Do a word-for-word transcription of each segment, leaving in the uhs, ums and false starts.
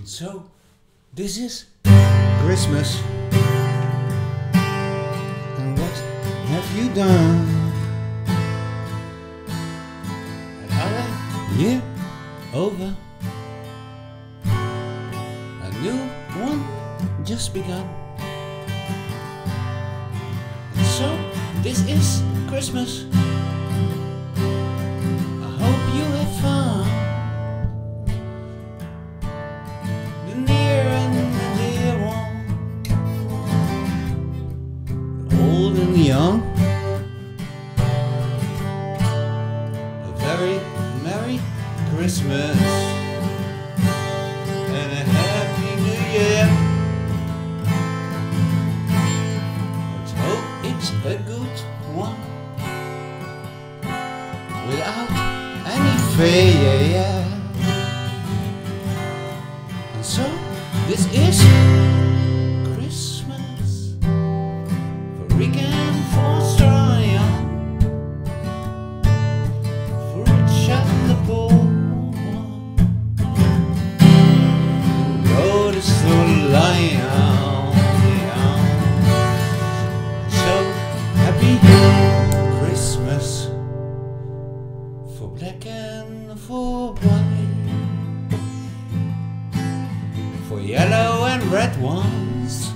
So, this is Christmas. And what have you done? Another year over. A new one just begun. And so, this is Christmas. I hope you have fun. The near and the dear one, the old and the young. A very Merry Christmas and a Happy New Year. Let's hope it's a good one without any fear. And so this is Christmas for Rick and for Stryan, for Rich and the poor, the road is so lion. So happy Christmas for black and for white, for yellow and red ones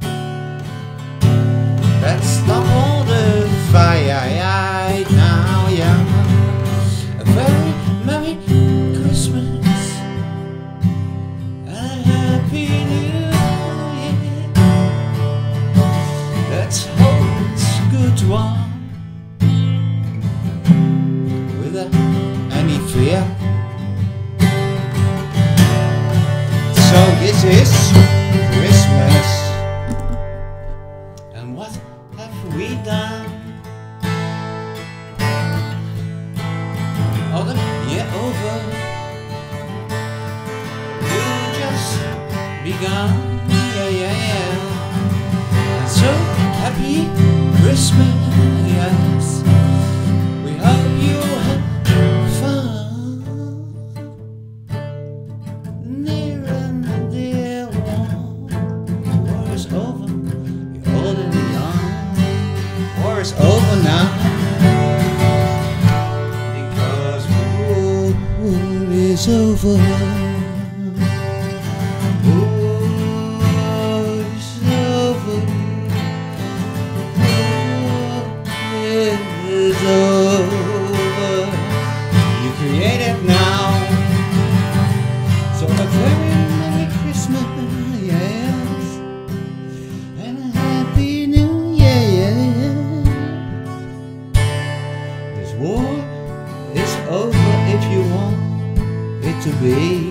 that stop all the fire now, yeah. A very Merry Christmas and a Happy New Year. Let's hope it's a good one without any fear. So this is Christmas. And what have we done? Other year over. You just begun. Yeah, yeah, yeah. And so happy Christmas. We hope you had fun. Near and dear one. War is over. You're old and young. War is over now. Because war is over. War is over. Is over. You create it now. So a very Merry Christmas, yes, and a Happy New Year. This war is over if you want it to be.